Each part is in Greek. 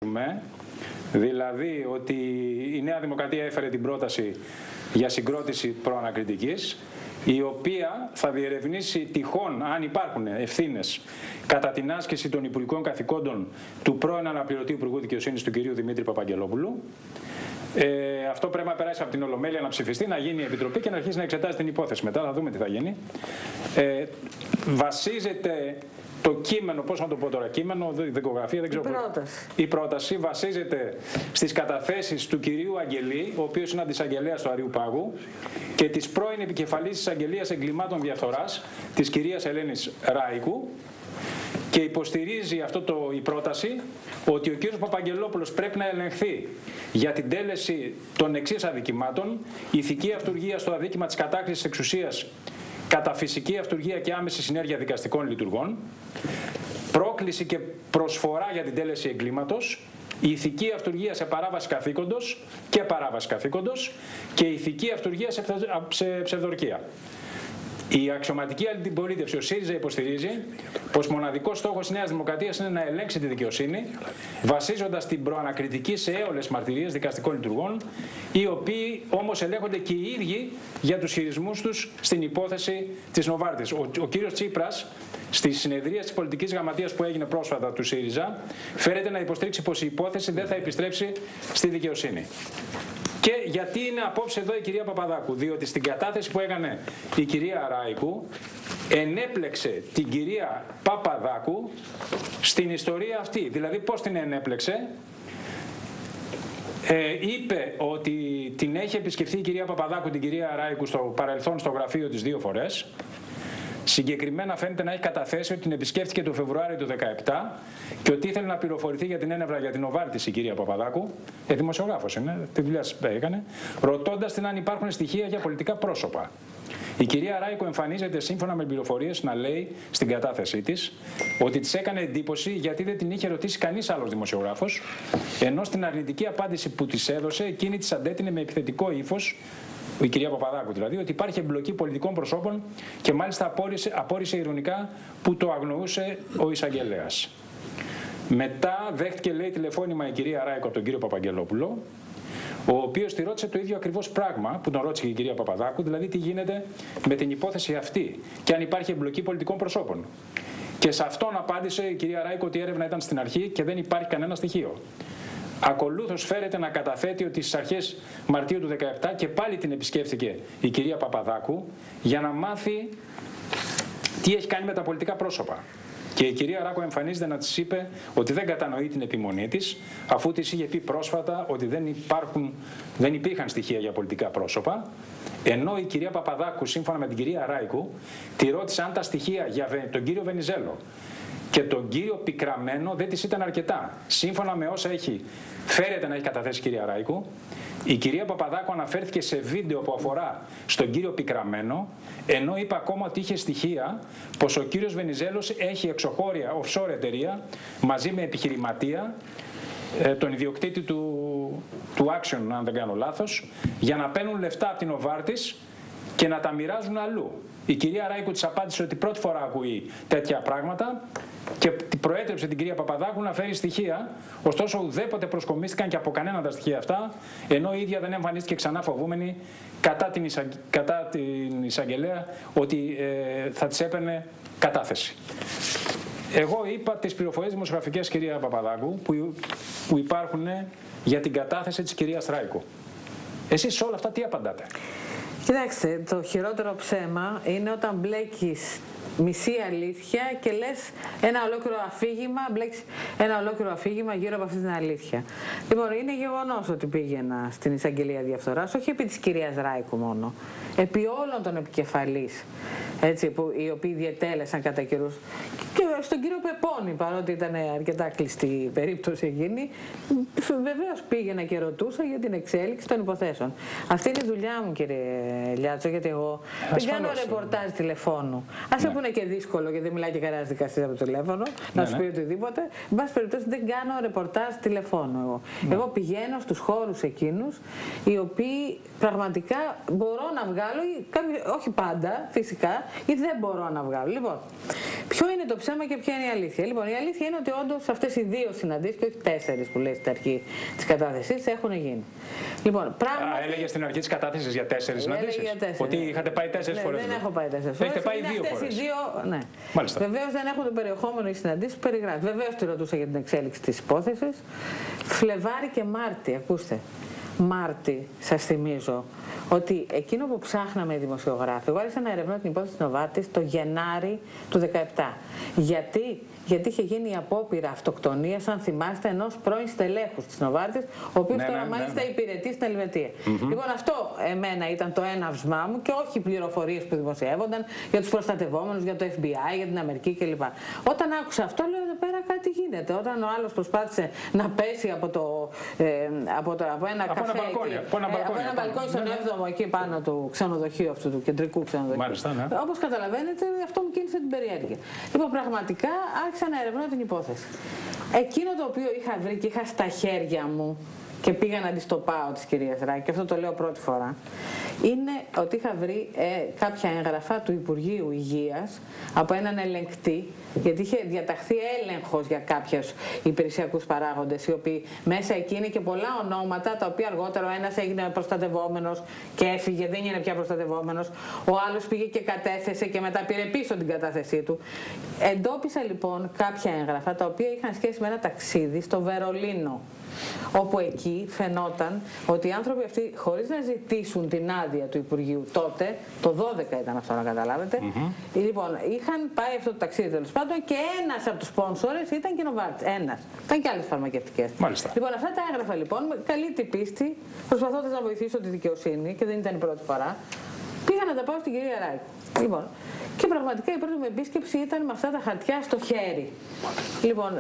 γνωρίζουμε, δηλαδή ότι η Νέα Δημοκρατία έφερε την πρόταση για συγκρότηση προανακριτικής, η οποία θα διερευνήσει τυχόν, αν υπάρχουν ευθύνες, κατά την άσκηση των υπουργικών καθηκόντων του πρώην αναπληρωτή Υπουργού Δικαιοσύνης του κ. Δημήτρη Παπαγγελόπουλου. Αυτό πρέπει να περάσει από την Ολομέλεια, να ψηφιστεί, να γίνει η Επιτροπή και να αρχίσει να εξετάζει την υπόθεση. Μετά θα δούμε τι θα γίνει. Βασίζεται το κείμενο, πώς να το πω τώρα, κείμενο, δικογραφία, δεν ξέρω. Η πρόταση βασίζεται στις καταθέσεις του κυρίου Αγγελή, ο οποίος είναι αντισαγγελέας του Αριού Πάγου, και της πρώην επικεφαλής της Αγγελίας Εγκλημάτων Διαφθοράς, της κυρίας Ελένης Ράικου, και υποστηρίζει η πρόταση ότι ο κύριος Παπαγγελόπουλος πρέπει να ελεγχθεί για την τέλεση των εξής αδικημάτων: ηθική αυτουργία στο αδίκημα της κατάχρησης εξουσίας κατά φυσική αυτουργία και άμεση συνέργεια δικαστικών λειτουργών, πρόκληση και προσφορά για την τέλεση εγκλήματος, ηθική αυτουργία σε παράβαση καθήκοντος και παράβαση καθήκοντος και ηθική αυτουργία σε ψευδορκία. Η αξιωματική αντιπολίτευση, ο ΣΥΡΙΖΑ, υποστηρίζει πως μοναδικός στόχος της Νέας Δημοκρατίας είναι να ελέγξει τη δικαιοσύνη, βασίζοντας την προανακριτική σε έολες μαρτυρίες δικαστικών λειτουργών, οι οποίοι όμως ελέγχονται και οι ίδιοι για τους χειρισμούς τους στην υπόθεση της Νοβάρτης. Ο κύριος Τσίπρας, στη συνεδρία της πολιτικής γραμματείας που έγινε πρόσφατα του ΣΥΡΙΖΑ, φέρεται να υποστήριξει πως η υπόθεση δεν θα επιστρέψει στη δικαιοσύνη. Και γιατί είναι απόψε εδώ η κυρία Παπαδάκου? Διότι στην κατάθεση που έκανε η κυρία Ράικου ενέπλεξε την κυρία Παπαδάκου στην ιστορία αυτή. Δηλαδή πώς την ενέπλεξε? Είπε ότι την έχει επισκεφθεί η κυρία Παπαδάκου την κυρία Ράικου στο παρελθόν στο γραφείο της 2 φορές. Συγκεκριμένα φαίνεται να έχει καταθέσει ότι την επισκέφθηκε το Φεβρουάριο του 2017 και ότι ήθελε να πληροφορηθεί για την ένευρα για την Νοβάρτης η κυρία Παπαδάκου, δημοσιογράφος είναι, τη δουλειά έκανε, ρωτώντας την αν υπάρχουν στοιχεία για πολιτικά πρόσωπα. Η κυρία Ράικο εμφανίζεται σύμφωνα με πληροφορίες να λέει στην κατάθεσή της ότι της έκανε εντύπωση γιατί δεν την είχε ρωτήσει κανείς άλλος δημοσιογράφος, ενώ στην αρνητική απάντηση που της έδωσε εκείνη της αντέτεινε με επιθετικό ύφος, η κυρία Παπαδάκου δηλαδή, ότι υπάρχει εμπλοκή πολιτικών προσώπων και μάλιστα απόρρισε ειρωνικά που το αγνοούσε ο εισαγγελέας. Μετά δέχτηκε, λέει, τηλεφώνημα η κυρία Ράικο από τον κύριο Παπαγγελόπουλο, ο οποίος τη ρώτησε το ίδιο ακριβώς πράγμα που τον ρώτησε και η κυρία Παπαδάκου, δηλαδή τι γίνεται με την υπόθεση αυτή και αν υπάρχει εμπλοκή πολιτικών προσώπων. Και σε αυτόν απάντησε η κυρία Ράικο ότι η έρευνα ήταν στην αρχή και δεν υπάρχει κανένα στοιχείο. Ακολούθως φέρεται να καταθέτει ότι στις αρχές Μαρτίου του 2017 και πάλι την επισκέφθηκε η κυρία Παπαδάκου για να μάθει τι έχει κάνει με τα πολιτικά πρόσωπα. Και η κυρία Ράικο εμφανίζεται να της είπε ότι δεν κατανοεί την επιμονή της, αφού της είχε πει πρόσφατα ότι δεν υπήρχαν στοιχεία για πολιτικά πρόσωπα, ενώ η κυρία Παπαδάκου, σύμφωνα με την κυρία Ράικο, τη ρώτησε αν τα στοιχεία για τον κύριο Βενιζέλο και τον κύριο Πικραμένο δεν της ήταν αρκετά. Σύμφωνα με όσα φέρεται να έχει καταθέσει η κυρία Ράικο, η κυρία Παπαδάκου αναφέρθηκε σε βίντεο που αφορά στον κύριο Πικραμένο, ενώ είπε ακόμα ότι είχε στοιχεία πως ο κύριος Βενιζέλος έχει εξωχώρια offshore εταιρεία μαζί με επιχειρηματία, τον ιδιοκτήτη του Action, αν δεν κάνω λάθος, για να παίρνουν λεφτά από την Νοβάρτης και να τα μοιράζουν αλλού. Η κυρία Ράικο της απάντησε ότι πρώτη φορά ακούει τέτοια πράγματα και προέτρεψε την κυρία Παπαδάκου να φέρει στοιχεία, ωστόσο ουδέποτε προσκομίστηκαν και από κανένα τα στοιχεία αυτά, ενώ η ίδια δεν εμφανίστηκε ξανά φοβούμενη κατά την εισαγγελέα ότι θα της έπαιρνε κατάθεση. Εγώ είπα τις πληροφορίες δημοσιογραφικές, κυρία Παπαδάκου, που υπάρχουν για την κατάθεση της κυρίας Ράικο. Εσείς σε όλα αυτά τι απαντάτε? Κοιτάξτε, το χειρότερο ψέμα είναι όταν μπλέκεις μισή αλήθεια και λες ένα ολόκληρο αφήγημα, μπλέκεις ένα ολόκληρο αφήγημα γύρω από αυτή την αλήθεια. Λοιπόν, είναι γεγονός ότι πήγαινα στην εισαγγελία διαφθοράς, όχι επί της κυρίας Ράικου μόνο, επί όλων των επικεφαλής, έτσι, οι οποίοι διετέλεσαν κατά καιρούς. Και στον κύριο Πεπώνη, παρότι ήταν αρκετά κλειστή η περίπτωση εκείνη, βεβαίως πήγαινα και ρωτούσα για την εξέλιξη των υποθέσεων. Αυτή είναι η δουλειά μου, κύριε Λιάτσο, γιατί εγώ δεν κάνω ρεπορτάζ τηλεφώνου. Ας έχουν είναι και δύσκολο γιατί μιλάει και κανένα δικαστή από το τηλέφωνο, να σου πει οτιδήποτε. Εν πάση περιπτώσει, δεν κάνω ρεπορτάζ τηλεφώνου εγώ. Εγώ πηγαίνω στους χώρους εκείνους, οι οποίοι πραγματικά μπορώ να βγάλω, όχι πάντα φυσικά, γιατί δεν μπορώ να βγάλω. Λοιπόν, ποιο είναι το ψέμα και ποια είναι η αλήθεια? Λοιπόν, η αλήθεια είναι ότι όντως αυτές οι 2 συναντήσεις, και όχι 4 που λέει στην αρχή της κατάθεσης, έχουν γίνει. Λοιπόν, πράγματι... έλεγε στην αρχή της κατάθεσης για 4 συναντήσεις. Ότι είχατε πάει 4 φορές. Δεν έχω πάει 4 φορές. Έχετε πάει 2 φορές. Ναι. Βεβαίως δεν έχουν το περιεχόμενο οι συναντήσεις που περιγράφει. Βεβαίως τη ρωτούσα για την εξέλιξη της υπόθεσης. Φλεβάρι και Μάρτι, ακούστε. Μάρτι, σας θυμίζω ότι εκείνο που ψάχναμε οι δημοσιογράφοι, εγώ άρχισα να ερευνώ την υπόθεση της Νοβάρτης το Γενάρη του 2017. Γιατί είχε γίνει η απόπειρα αυτοκτονίας, αν θυμάστε, ενός πρώην στελέχους της Νοβάρτης, ο οποίος τώρα μάλιστα υπηρετεί στην Ελβετία. Λοιπόν, αυτό εμένα ήταν το έναυσμά μου και όχι οι πληροφορίες που δημοσιεύονταν για τους προστατευόμενους, για το FBI, για την Αμερική κλπ. Όταν άκουσα αυτό, λέω εδώ πέρα κάτι γίνεται. Όταν ο άλλος προσπάθησε να πέσει από ένα καφέ, από ένα μπαλκόνι στον 7ο εκεί πάνω του ξενοδοχείου αυτού, του κεντρικού ξενοδοχείου. Μάλιστα, ναι. Όπως καταλαβαίνετε, αυτό μου κίνησε την περιέργεια. Λοιπόν, πραγματικά άρχισα να ερευνώ την υπόθεση. Εκείνο το οποίο είχα βρει και είχα στα χέρια μου και πήγα να της το πάω της κυρίας Ράκη, και αυτό το λέω πρώτη φορά, είναι ότι είχα βρει κάποια έγγραφα του Υπουργείου Υγείας από έναν ελεγκτή, γιατί είχε διαταχθεί έλεγχος για κάποιους υπηρεσιακούς παράγοντες, οι οποίοι μέσα εκεί είναι και πολλά ονόματα, τα οποία αργότερα ο ένας έγινε προστατευόμενος και έφυγε, δεν είναι πια προστατευόμενος, ο άλλος πήγε και κατέθεσε και μετά πήρε πίσω την κατάθεσή του. Εντόπισα λοιπόν κάποια έγγραφα, τα οποία είχαν σχέση με ένα ταξίδι στο Βερολίνο, όπου εκεί φαινόταν ότι οι άνθρωποι αυτοί, χωρίς να ζητήσουν την άδεια του Υπουργείου τότε, το 12 ήταν αυτό να καταλάβετε, λοιπόν, είχαν πάει αυτό το ταξίδι τέλος πάντων και ένας από τους σπόνσορες ήταν και Νοβάρτης. Ένας. Ήταν και άλλες φαρμακευτικές. Μάλιστα. Λοιπόν, αυτά τα έγγραφα λοιπόν, με καλή την πίστη, προσπαθώντας να βοηθήσω τη δικαιοσύνη, και δεν ήταν η πρώτη φορά, πήγα να τα πάω στην κυρία Ράκη. Λοιπόν, και πραγματικά η πρώτη μου επίσκεψη ήταν με αυτά τα χαρτιά στο χέρι. Λοιπόν,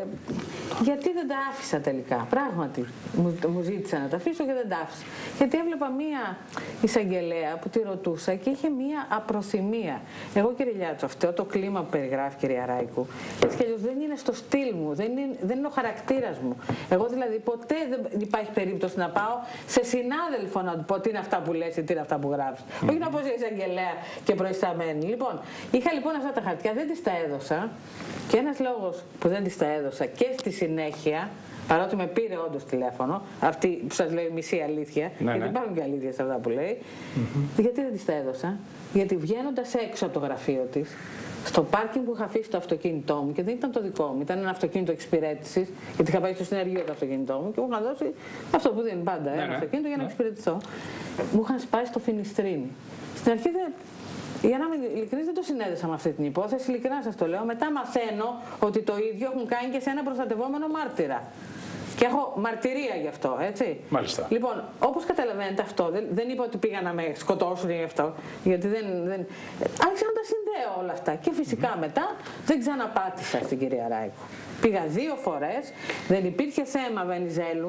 γιατί δεν τα άφησα τελικά? Πράγματι, μου ζήτησα να τα αφήσω και δεν τα άφησα. Γιατί έβλεπα μία εισαγγελέα που τη ρωτούσα και είχε μία απροθυμία. Εγώ, κύριε Λιάτσο, αυτό το κλίμα που περιγράφει, κυρία Ράικου, έτσι κι αλλιώς δεν είναι στο στυλ μου, δεν είναι ο χαρακτήρας μου. Εγώ δηλαδή ποτέ δεν υπάρχει περίπτωση να πάω σε συνάδελφο να του πω τι είναι αυτά που λες ή τι είναι αυτά που γράφεις. Όχι να πω σε εισαγγελέα και προϊσταμένη. Λοιπόν, είχα λοιπόν αυτά τα χαρτιά, δεν τις τα έδωσα, και ένας λόγος που δεν τις τα έδωσα και στη συνέχεια, παρότι με πήρε όντως τηλέφωνο, αυτή που σας λέει μισή αλήθεια, γιατί υπάρχουν και αλήθειες σε αυτά που λέει, γιατί δεν τις τα έδωσα? Γιατί βγαίνοντας έξω από το γραφείο της, στο πάρκινγκ που είχα αφήσει το αυτοκίνητό μου, και δεν ήταν το δικό μου, ήταν ένα αυτοκίνητο εξυπηρέτησης, γιατί είχα πάει στο συνεργείο το αυτοκίνητό μου και μου είχαν δώσει αυτό που δίνει πάντα, ένα αυτοκίνητο για να εξυπηρετηθώ. Μου είχαν σπάσει στο φινιστρίνι. Στην αρχή για να είμαι ειλικρινής, δεν το συνέδεσα με αυτή την υπόθεση, ειλικρινά σας το λέω. Μετά μαθαίνω ότι το ίδιο έχουν κάνει και σε ένα προστατευόμενο μάρτυρα. Και έχω μαρτυρία γι' αυτό, έτσι. Μάλιστα. Λοιπόν, όπως καταλαβαίνετε αυτό, δεν είπα ότι πήγα να με σκοτώσουν γι' αυτό, γιατί άρχισα να τα συνδέω όλα αυτά. Και φυσικά μετά δεν ξαναπάτησα στην κυρία Ράικου. Πήγα 2 φορές, δεν υπήρχε θέμα Βενιζέλου.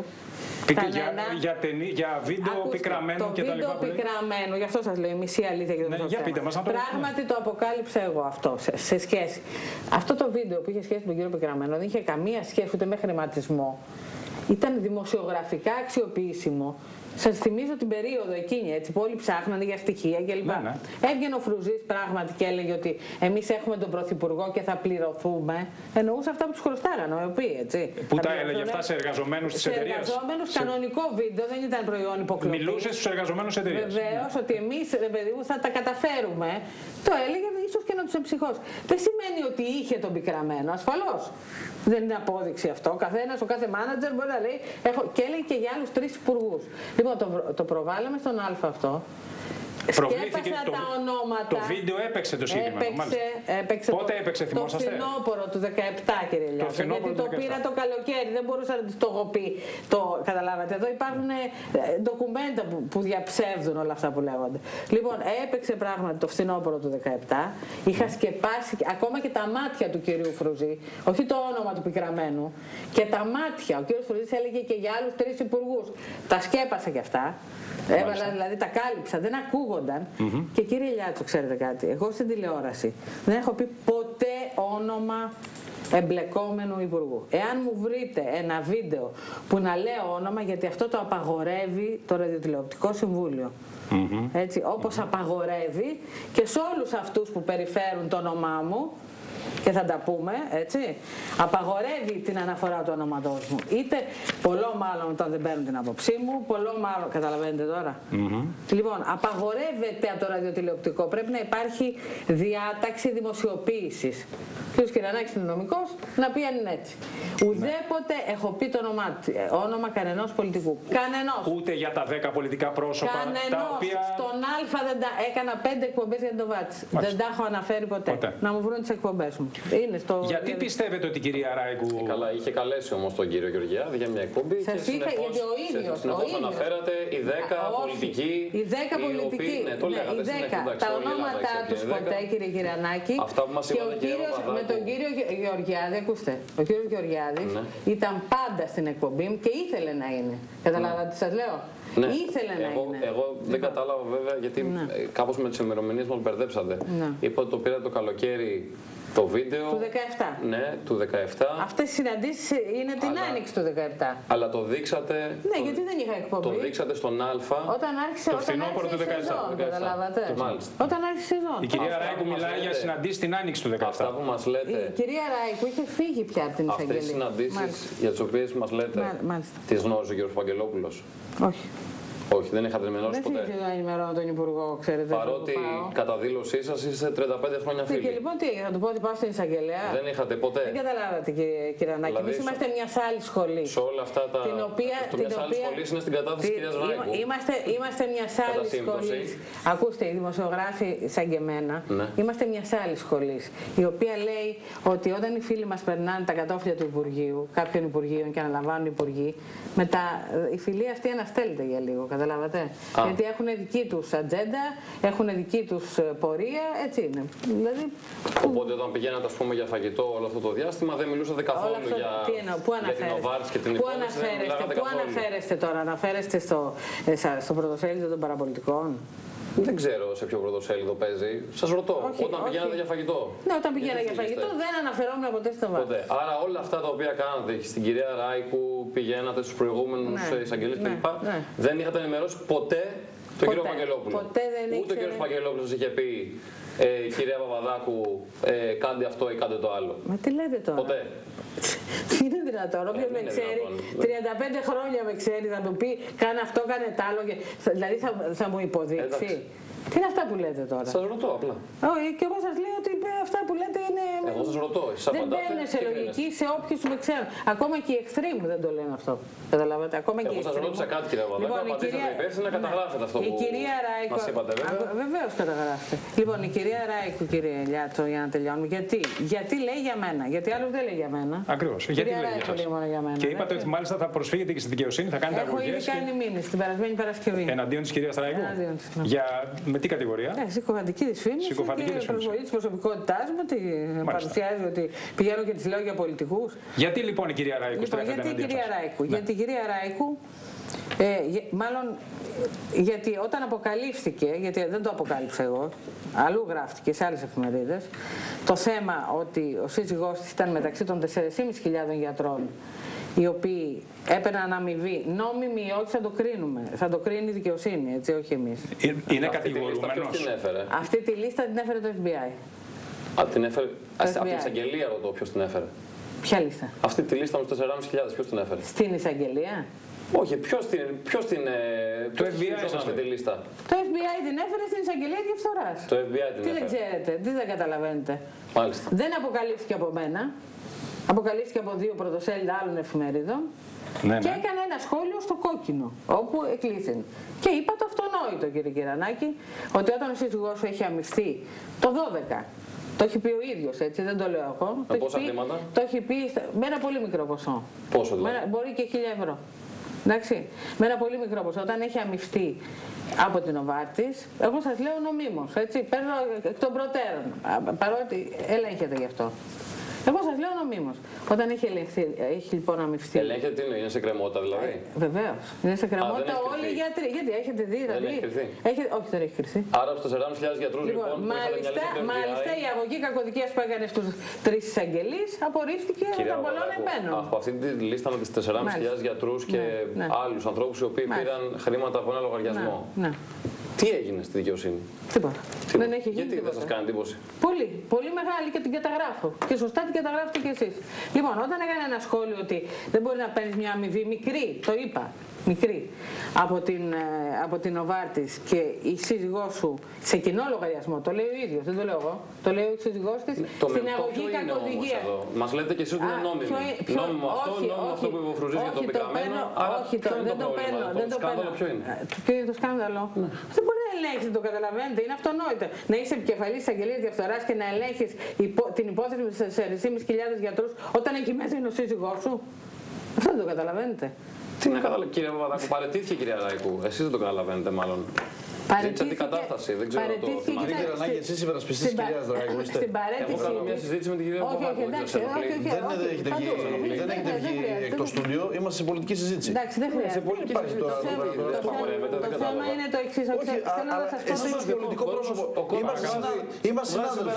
Για βίντεο πικραμένο και τα λοιπά. Το βίντεο πικραμένο, γι' αυτό σας λέω η μισή αλήθεια για το θέμα. Πράγματι το αποκάλυψα εγώ αυτό σε σχέση. Αυτό το βίντεο που είχε σχέση με τον κύριο Πικραμένο δεν είχε καμία σχέση ούτε με χρηματισμό. Ήταν δημοσιογραφικά αξιοποιήσιμο. Σας θυμίζω την περίοδο εκείνη, έτσι, που όλοι ψάχνανε για στοιχεία κλπ. Έβγαινε ο Φρουζής πράγματι και έλεγε ότι εμείς έχουμε τον Πρωθυπουργό και θα πληρωθούμε. Εννοούσε αυτά που τους χρωστάγανε, οι οποίοι, έτσι. Που τα έλεγε αυτά σε εργαζομένους της εταιρείας. Σε εργαζόμενους, κανονικό βίντεο, δεν ήταν προϊόν υποκλοπής. Μιλούσε στους εργαζομένους της εταιρείας. Βεβαίως, ότι εμείς, ρε παιδί μου, θα τα καταφέρουμε. Το έλεγε ίσως και να τους εμψυχώσει. Δεν σημαίνει ότι είχε τον Πικραμένο, ασφαλώς. Δεν είναι απόδειξη αυτό. Ο κάθε μάνατζερ μπορεί να λέει. Και έλεγε και για άλλους 3 υπουργούς. Λοιπόν, το προβάλαμε στον Α αυτό. Προβλήθηκε τα ονόματα. Το βίντεο έπαιξε το σύγχρονο. Έπαιξε. Πότε έπαιξε, θυμόσαστε? Το φθινόπωρο του 17, κύριε Λιάτσο. Γιατί το πήρα το καλοκαίρι, δεν μπορούσα να το έχω πει. Καταλάβατε, εδώ υπάρχουν ντοκουμέντα που διαψεύδουν όλα αυτά που λέγονται. Λοιπόν, έπαιξε πράγματι το φθινόπωρο του 17. Είχα σκεπάσει ακόμα και τα μάτια του κυρίου Φρουζή, όχι το όνομα του Πικραμένου, και τα μάτια. Ο κύριος Φρουζής έλεγε και για άλλους 3 υπουργούς. Τα σκέπασα κι αυτά. Έβαλα, δηλαδή τα κάλυψα, δεν ακούγονται. ακούγονταν. Και κύριε Λιάτσο, ξέρετε κάτι, εγώ στην τηλεόραση δεν έχω πει ποτέ όνομα εμπλεκόμενου υπουργού. Εάν μου βρείτε ένα βίντεο που να λέω όνομα, γιατί αυτό το απαγορεύει το Ραδιοτηλεοπτικό Συμβούλιο. Έτσι, όπως απαγορεύει και σε όλους αυτούς που περιφέρουν το όνομά μου, και θα τα πούμε, έτσι, απαγορεύει την αναφορά του ονόματός μου. Είτε πολλό μάλλον όταν δεν παίρνουν την άποψή μου, πολλό μάλλον, καταλαβαίνετε τώρα. Λοιπόν, απαγορεύεται από το ραδιοτηλεοπτικό, πρέπει να υπάρχει διάταξη δημοσιοποίησης. Ο κ. Κυρανάκης είναι νομικός, να πει αν είναι έτσι. Ουδέποτε έχω πει το όνομα κανενός πολιτικού. Κανενός. Ούτε για τα 10 πολιτικά πρόσωπα. Κανενός. Τα οποία... Στον Α δεν τα έκανα 5 εκπομπές για τον Βάτση. Δεν τα έχω αναφέρει ποτέ. Να μου βρουν τις εκπομπές μου. Είναι στο... Γιατί πιστεύετε ότι η κυρία Ράικου... Καλά, είχε καλέσει όμως τον κύριο Γεωργιάδη για μια εκπομπή. Σας είχα, γιατί ο ίδιος. Συνεχώς αναφέρατε οι 10 πολιτικοί. Οι 10 πολιτικοί. Ναι, το λέγατε συνέχεια. Τα ονόματά τους ποτέ, κύριε Κυρανάκη. Αυτά που μας είπατε, με τον κύριο Γεωργιάδη, ακούστε. Ο κύριος Γεωργιάδης ήταν πάντα στην εκπομπή μου και ήθελε να είναι. Καταλάβατε τι σας λέω. Ναι. Ήθελε να είναι. Εγώ δεν κατάλαβα βέβαια, γιατί κάπως με τις ημερομηνίες μας μπερδέψατε. Είπα ότι το πήρα το καλοκαίρι το βίντεο. Του 17. Ναι, του 17. Αυτές οι συναντήσεις είναι την άνοιξη του 17. Αλλά το δείξατε. Ναι, γιατί δεν είχα εκπομπή. Το δείξατε στον Α. Όταν άρχισε η σεζόν, καταλάβατε. Όταν άρχισε η σεζόν. Η κυρία Ράικου μιλάει για συναντήσεις την άνοιξη του 17. Αυτά που μας λέτε. Η κυρία Ράικου είχε φύγει πια από την εισαγγελία. Αυτές οι συναντήσεις για τις οποίες μας λέτε, τις γνώριζε ο κ. Παγγελόπουλος? Όχι. Όχι, δεν είχατε ενημερώσει ποτέ. Δεν ήθελα να ενημερώνω τον Υπουργό, ξέρετε. Παρότι κατά δήλωσή σας είστε 35 χρόνια φίλοι. Και λοιπόν τι, να του πω ότι πάω στην εισαγγελέα. Δεν είχατε ποτέ. Δεν καταλάβατε, κύριε Ανάκη. Δηλαδή, εμείς είμαστε μια άλλη σχολή. Σε όλα αυτά τα. Την οποία. Μια άλλη σχολή είναι στην κατάθεση της κυρίας Ράικου. Είμαστε μια άλλη σχολή. Ακούστε, οι δημοσιογράφοι σαν και εμένα, είμαστε μια άλλη σχολή. Η οποία λέει ότι όταν οι φίλοι μας περνάνε τα κατόφλια του Υπουργείου, κάποιων Υπουργείων και αναλαμβάνουν Υπουργοί, μετά η φιλία αυτή αναστέλλεται για λίγο. Καταλάβατε. Γιατί έχουν δική τους ατζέντα, έχουν δική τους πορεία, έτσι είναι. Δηλαδή, οπότε όταν πηγαίνατε, ας πούμε, για φαγητό όλο αυτό το διάστημα, δεν μιλούσατε καθόλου για την Νοβάρτης και την υπόθεση. Πού αναφέρεστε τώρα, αναφέρεστε στο πρωτοσέλιδο των παραπολιτικών? Δεν ξέρω σε ποιο πρωτοσέλιδο παίζει. Σας ρωτώ. Όταν πηγαίνατε για φαγητό. Ναι, όταν πηγαίνα για φαγητό δεν αναφερόμουν ποτέ στο Βάρη. Άρα όλα αυτά τα οποία κάνατε στην κυρία Ράικου, πηγαίνατε στους προηγούμενους εισαγγελείς κλπ. Δεν είχατε ενημερώσει ποτέ τον κύριο Παγγελόπουλο. Ποτέ δεν ήξερε. Ούτε ο κύριος Παγγελόπουλος σας είχε πει κυρία Παπαδάκου, κάντε αυτό ή κάντε το άλλο. Μα τι λέτε τώρα. Ποτέ. Είναι δυνατόν, όποιος με ξέρει, 35 χρόνια με ξέρει, θα μου πει κάνε αυτό, κάνε τ' άλλο, δηλαδή θα μου υποδείξει. Τι είναι αυτά που λέτε τώρα? Σας ρωτώ απλά. Όχι, και εγώ σας λέω ότι αυτά που λέτε είναι. Εγώ σας ρωτώ. Δεν μπαίνουν σε λογική σε όποιους με ξέρουν. Ακόμα και οι εχθροί μου δεν το λένε αυτό. Καταλαβαίνετε. Ακόμα και οι εχθροί. Εγώ σας ρώτησα κάτι, κύριε Παπαδάκου. Λοιπόν, απαντήσατε υπεύθυνα, καταγράφετε αυτό που μας είπατε, βέβαια. Βεβαίως καταγράφετε. Λοιπόν, η κυρία Ράικου, κύριε Λιάτσο, για να τελειώνουμε. Γιατί λέει για μένα? Γιατί άλλος δεν λέει για μένα. Ακριβώς. Γιατί λέει μόνο για μένα. Και είπατε ότι μάλιστα θα προσφύγετε και στη δικαιοσύνη, θα κάνετε αγωγές. Έχω ήδη κάνει μήνυση την περασμένη Παρασκευή. Εναντίον της κυρίας Ράικου. Με τι κατηγορία? Συκοφαντική δυσφήμιση και προσβολή της προσωπικότητάς μου, ότι παρουσιάζει ότι πηγαίνω και τις λέω για πολιτικούς. Γιατί λοιπόν η κυρία Ράικου στρέφεται εναντίον σας? Γιατί η κυρία Ράικου, μάλλον γιατί όταν αποκαλύφθηκε, γιατί δεν το αποκάλυψα εγώ, αλλού γράφτηκε σε άλλες εφημερίδες, το θέμα ότι ο σύζυγός της ήταν μεταξύ των 4.500 γιατρών οι οποίοι έπαιρναν αμοιβή, νόμιμη ή όχι, θα το κρίνουμε. Θα το κρίνει η δικαιοσύνη, έτσι, όχι εμείς. Είναι κατηγορούμενος. Αυτή τη λίστα την έφερε το FBI. Την έφερε. Από την εισαγγελία ρωτώ ποιος την έφερε. Ποια λίστα? Αυτή τη λίστα με τους 4.500, ποιος την έφερε? Στην εισαγγελία. Όχι, ποιος την το FBI αυτή τη λίστα. Το FBI την έφερε στην εισαγγελία διαφθοράς. Το FBI την έφερε. Τι δεν ξέρετε, τι δεν καταλαβαίνετε. Μάλιστα. Δεν αποκαλύφθηκε από μένα. Αποκαλύφθηκε από 2 πρωτοσέλιδα άλλων εφημερίδων και έκανε ένα σχόλιο στο Κόκκινο, όπου εκλήθην. Και είπα το αυτονόητο, κύριε Κυρανάκη, ότι όταν ο σύζυγός σου έχει αμοιφθεί το 12, το έχει πει ο ίδιος, έτσι, δεν το λέω εγώ. Με πόσα χρήματα? Το έχει πει με ένα πολύ μικρό ποσό. Πόσο δηλαδή? Μπορεί και 1.000 ευρώ. Εντάξει, με ένα πολύ μικρό ποσό. Όταν έχει αμοιφθεί από την Νοβάρτης, εγώ σας λέω νομίμως, έτσι, παίρνω εκ των προτέρων, παρότι ελέγχεται γι' αυτό. Εγώ σας λέω νομίμως. Όταν έχει λοιπόν αμυφθεί. Ελέγχεται τι είναι σε κρεμότητα δηλαδή. Βεβαίως. Είναι σε κρεμότητα όλοι οι γιατροί. Γιατί έχετε δει, δηλαδή. Όχι, δεν έχει κρυφθεί. Άρα στους 4.500 γιατρούς λοιπόν. Μάλιστα η αγωγή κακοδικίας που έκανε στους 3 εισαγγελείς απορρίφθηκε τα πολλών επένων. Από αυτή τη λίστα με τις 4.500 γιατρούς και άλλους ανθρώπους οι οποίοι πήραν χρήματα από ένα λογαριασμό. Τι έγινε στη δικαιοσύνη? Τίποτα. Δεν έχει γίνει. Γιατί δεν σας κάνει εντύπωση? Πολύ μεγάλη και την καταγράφω. Και σωστά την καταγράφετε κι εσείς. Λοιπόν, όταν έκανε ένα σχόλιο ότι δεν μπορεί να παίρνει μια αμοιβή μικρή, το είπα, μικρή, από την Νοβάρτης και η σύζυγός σου σε κοινό λογαριασμό, το λέει ο ίδιος, δεν το λέω εγώ, το λέει ο σύζυγός της, στην αγωγή κακοδικίας. Μας λέτε κι εσείς ότι είναι νόμιμο. Νόμιμο αυτό που υποφρουζίζει για τον πικραμένο. Όχι, δεν το παίρνω. Το σκάνδαλο ποιο είναι? Ποιο είναι το σκάνδαλο? Δεν μπορεί να ελέγχει, το καταλαβαίνετε, είναι αυτονόητο. Να είσαι επικεφαλής της αγγελίας διαφθοράς και να ελέγχεις την υπόθεση με 4.500 γιατρούς όταν εκεί μέσα είναι ο σύζυγός σου. Αυτό δεν το καταλαβαίνετε. Τι να καταλαβαίνετε, κύριε Παπαδάκου, παραιτήθηκε η κυρία Ράικου. Εσείς δεν το καταλαβαίνετε, μάλλον. Ζήτησε αντικατάσταση, δεν ξέρω το θυμάστε. Κύριε Ρανάκη, εσείς υπερασπιστής της κυρίας Ράικου είστε? Εγώ κάνω μια συζήτηση με την κυρία Παπαδάκου. Δεν έχετε βγει εκ το στούντιο, είμαστε σε πολιτική συζήτηση. Εντάξει, δεν χρειάζεται. Το θέμα είναι το εξής. Εσείς ως πολιτικό πρόσωπο είμαστε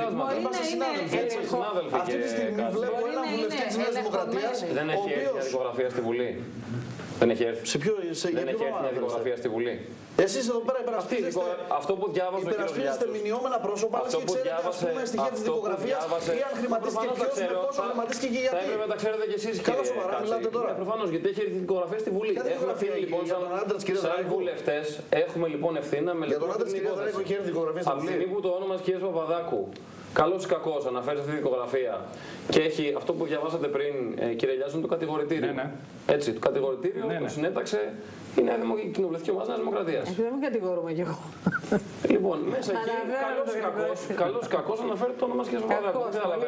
συνάδελφοι. Αυτή τη στιγμή βλέπω έναν βουλευτή της Νέας Δημοκρατίας. Δεν έχει έρθει μια δικογραφία στη Βουλή. Δεν έχει έρθει. Δεν έχει έρθει μια δικογραφία στη Βουλή. Εσείς εδώ πέρα υπερασπίζεστε μηνιόμενα πρόσωπα, αλλά και ξέρετε ας πούμε στοιχεία της δικογραφίας ή αν χρηματίστηκε ποιος, με πόσο χρηματίστηκε και γιατί. Θα έπρεπε να τα ξέρετε κι εσείς. Καλά σοβαρά μιλάτε τώρα. Προφανώς, γιατί έχει έρθει η δικογραφία στη Βουλή. Έχουμε ευθύνη λοιπόν σαν βουλευτές, έχουμε λοιπόν ευθύνη να μελετήσουμε την υπόθεση. Από τη στιγμή που το όνομα της κυρίας Παπαδάκου, καλώς ή κακώς, αναφέρει αυτή τη δικογραφία και έχει αυτό που διαβάσατε πριν, κύριε Λιάζον, το κατηγορητήριο. Έτσι, το κατηγορητήριο το συνέταξε η κοινοβουλευτική ομάδα Νέας Δημοκρατίας. Δεν με κατηγορούμε κι εγώ. Λοιπόν, μέσα εκεί, καλώς ή κακώς αναφέρει το όνομα της κυρίας Παπαδάκου.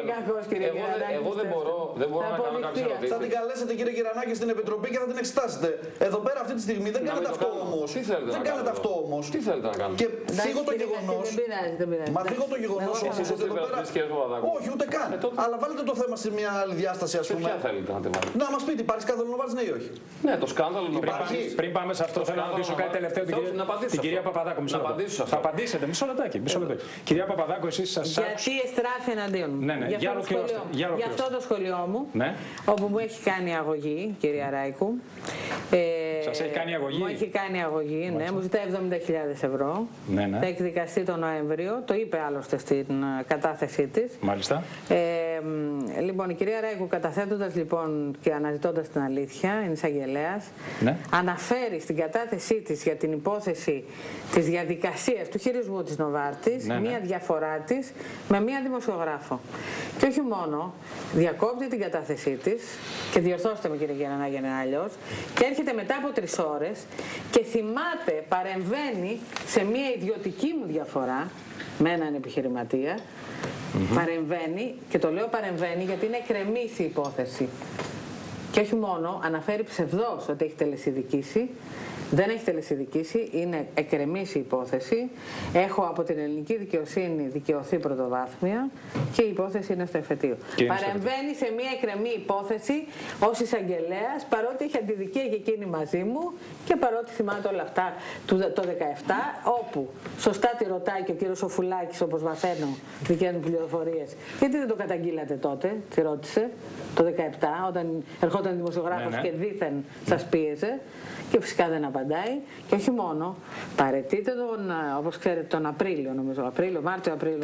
Εγώ δεν μπορώ να κάνω κάποιες ερωτήσεις. Θα την καλέσετε κύριε Κυρανάκη στην Επιτροπή και θα την εξετάσετε. Εδώ πέρα αυτή τη στιγμή δεν κάνετε αυτό όμως. Δεν κάνετε αυτό όμως. Τι θέλετε να κάνετε? Και φύγω το γεγονός. Μα φύγω το γεγονός όμως ότι εδώ πέρα. Όχι, ούτε καν. Αλλά βάλετε το θέμα σε μια άλλη διάσταση, ας πούμε. Ποια θέλετε να τη βάλετε? Να μας πείτε, υπάρχει σκάνδαλο Νοβάρτης, ναι ή όχι? Ναι, το σκάνδαλο Νοβάρτης. Πριν πάμε σε αυτό, θέλω να ρωτήσω κάτι τελευταίο την κυρία Παπαδάκου. Θα απαντήσετε, μισό λεπτάκι. Κυρία Παπαδάκου, εσείς σας άκουσα. Γιατί εστράφει εναντίον μου. Για αυτό το σχολείο μου, όπου μου έχει κάνει αγωγή, κυρία Ράικου. Σας έχει κάνει αγωγή? Μου έχει κάνει αγωγή, ναι. Μου ζητάει 70.000 ευρώ. Θα εκδικαστεί τον Νοέμβριο. Το είπε άλλωστε στην κατάθεσή της. Μάλιστα. Λοιπόν, η κυρία Ράικου, καταθέτοντας λοιπόν και αναζητώντας την αλήθεια, είναι εισαγγελέας, αναφέρει στην κατάθεσή της για την υπόθεση της διαδικασίας του χειρισμού της Νοβάρτης μία διαφορά της με μία δημοσιογράφο. Και όχι μόνο, διακόπτει την κατάθεσή της, και διορθώστε με κύριε Γερανάκη αν είναι αλλιώς, και έρχεται μετά από 3 ώρες και θυμάται, παρεμβαίνει σε μία ιδιωτική μου διαφορά με έναν επιχειρηματία. Παρεμβαίνει, και το λέω παρεμβαίνει γιατί είναι εκκρεμής η υπόθεση. Και όχι μόνο, αναφέρει ψευδώς ότι έχει τελεσιδικήσει. Δεν έχει τελεσιδικήσει, είναι εκκρεμής η υπόθεση. Έχω από την ελληνική δικαιοσύνη δικαιωθεί πρωτοβάθμια και η υπόθεση είναι στο εφετείο. Παρεμβαίνει σε μια εκκρεμή υπόθεση ως εισαγγελέας, παρότι έχει αντιδικία και εκείνη μαζί μου και παρότι θυμάται όλα αυτά το 2017, όπου σωστά τη ρωτάει και ο κύριος Σοφουλάκης, όπως μαθαίνω δικές μου πληροφορίες. Γιατί δεν το καταγγείλατε τότε, τη ρώτησε, το 2017, όταν ερχόταν δημοσιογράφος και δήθεν σας πίεζε. Και φυσικά δεν απαντάει. Και όχι μόνο, παραιτείται όπως ξέρετε, τον Απρίλιο, νομίζω. Μάρτιο-Απρίλιο.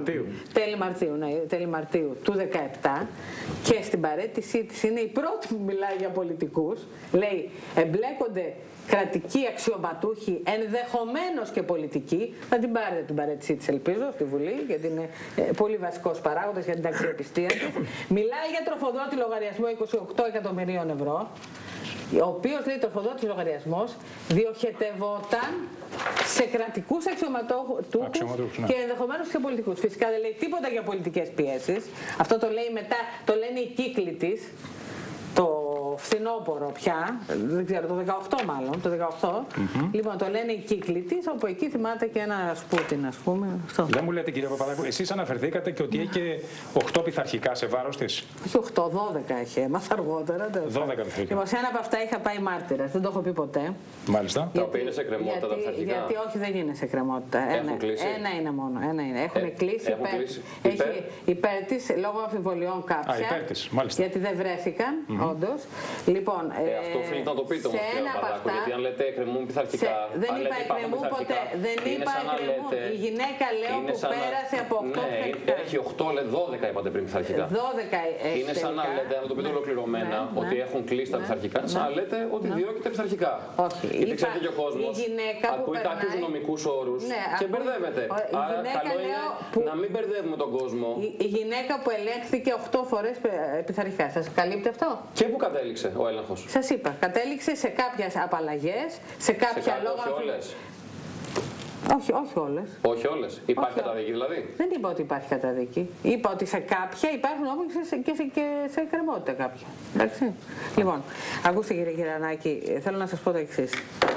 Τέλη Μαρτίου του 2017. Και στην παραίτησή της είναι η πρώτη που μιλάει για πολιτικούς. Λέει, εμπλέκονται κρατικοί αξιωματούχοι, ενδεχομένως και πολιτικοί. Θα την πάρετε την παραίτησή της, ελπίζω, στη Βουλή, γιατί είναι πολύ βασικός παράγοντας για την αξιοπιστία της. Μιλάει για τροφοδότη λογαριασμό 28 εκατομμυρίων ευρώ. Ο οποίος, λέει, τροφοδότης λογαριασμός διοχετευόταν σε κρατικούς αξιωματούχους και ενδεχομένως και πολιτικούς. Φυσικά δεν λέει τίποτα για πολιτικές πιέσεις. Αυτό το λέει μετά, το λένε οι κύκλοι της, το φθινόπωρο πια, δεν ξέρω, το 18 μάλλον, το 18. Λοιπόν, το λένε η κύκλη της, όπου εκεί θυμάται και ένα Πούτιν, ας πούμε. Δεν μου λέτε, κύριε Παπαδάκου, εσείς αναφερθήκατε και ότι έχει και 8 πειθαρχικά σε βάρος της. Όχι 8, 12 έχει, έμαθα αργότερα. 12 πειθαρχικά. Λοιπόν, σε ένα από αυτά είχα πάει μάρτυρας, δεν το έχω πει ποτέ. Μάλιστα. Τα οποία είναι σε κρεμότητα τα πειθαρχικά. Γιατί όχι, δεν είναι σε κρεμότητα. Ένα είναι μόνο. Έχουν κλείσει υπέρ της, λόγω αμφιβολιών κάποια. Υπέρ της, μάλιστα. Γιατί δεν βρέθηκαν, όντως. Λοιπόν, αυτό οφείλετε να το πείτε όμως, κύριε Παπαδάκου, γιατί αν λέτε εκκρεμούν πειθαρχικά. Δεν είπα εκκρεμούν ποτέ. Δεν είπα εκκρεμούν. Η γυναίκα, λέω, που πέρασε από 8 πειθαρχικά. Έχει 8, 12 είπατε πριν πειθαρχικά. 12 είναι σαν να λέτε, να το πείτε ολοκληρωμένα, ότι έχουν κλείσει τα πειθαρχικά, σαν να λέτε ότι διώκεται πειθαρχικά. Όχι. Γιατί ξέρετε και ο κόσμος ακούει κάποιους νομικούς όρους και μπερδεύεται. Άρα καλό είναι να μην μπερδεύουμε τον κόσμο. Η γυναίκα που ελέγχθηκε 8 φορές πειθαρχικά. Σας καλύπτει αυτό? Και πού κατέληξε ο έλεγχος? Σας είπα, κατέληξε σε κάποιες απαλλαγές, σε κάποια λόγια. Όχι όλες. Όχι όλες. Όχι όλες. Υπάρχει καταδίκη δηλαδή? Δεν είπα ότι υπάρχει καταδίκη. Είπα ότι σε κάποια υπάρχουν όμως και σε εκκρεμότητα κάποια. Εντάξει. Λοιπόν, ακούστε κύριε Κυρανάκη, θέλω να σας πω το εξής.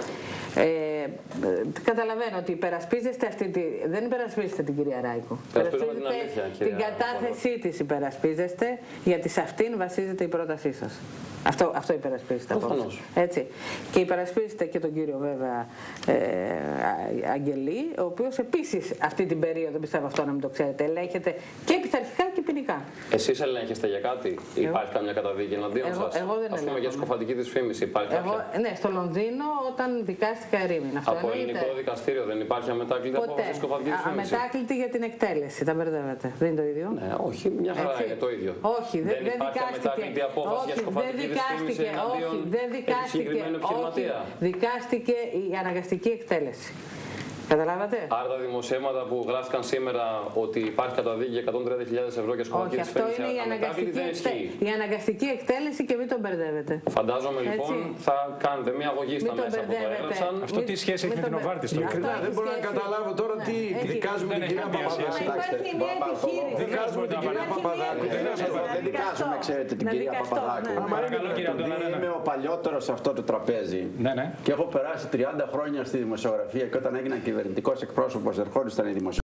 Καταλαβαίνω ότι υπερασπίζεστε δεν υπερασπίζεστε την κυρία Ράικο. Την κατάθεσή της υπερασπίζεστε, γιατί σε αυτήν βασίζεται η πρότασή σας. Αυτό υπερασπίζεται απόψε. Έτσι. Και υπερασπίζεται και τον κύριο βέβαια Αγγελή, ο οποίος επίσης αυτή την περίοδο, πιστεύω αυτό να μην το ξέρετε, ελέγχεται και πειθαρχικά και ποινικά. Εσείς ελέγχεστε για κάτι? Υπάρχει καμιά καταδίκη εναντίον σας? Εγώ δεν Ας πούμε για σκοφαντική δυσφήμιση υπάρχει κάποια? Ναι, στο Λονδίνο όταν δικάστηκα ερήμην. Από ελληνικό δικαστήριο δεν υπάρχει αμετάκλητη απόφαση σκοφαντική δυσφήμιση? Αμετάκλητη για την εκτέλεση, τα μπερδεύετε. Δεν είναι το ίδιο? Ναι, όχι, μια χαρά είναι το ίδιο. Όχι, δεν δικάστηκε. Απόφαση για σκοφαντική δυσφήμιση εναντίον συγκεκριμένου επιχειρηματία. Δικάστηκε η αναγκαστική εκτέλεση. Καταλάβατε. Άρα τα δημοσιεύματα που γράφτηκαν σήμερα ότι υπάρχει καταδίκη για 130.000 ευρώ για σκοφαντική δυσφήμιση η αναγκαστική εκτέλεση και μην τον μπερδεύετε. Φαντάζομαι λοιπόν θα κάνετε μια αγωγή στα μέσα που το έγραψαν. Αυτό τι σχέση έχει με την Οβάρτη στο Ειλικρινά δεν μπορώ να καταλάβω τώρα τι δικάζουμε την κυρία Παπαδάκου. Δικάζουμε την κυρία Παπαδάκου. Δεν δικάζουμε, ξέρετε, την κυρία Παπαδάκου. Είμαι ο παλιότερος σε αυτό το τραπέζι και έχω περάσει 30 χρόνια στη δημοσιογραφία και όταν έγινα κυβερνητικός εκπρόσωπος ερχόντουσαν οι δημοσιογράφοι.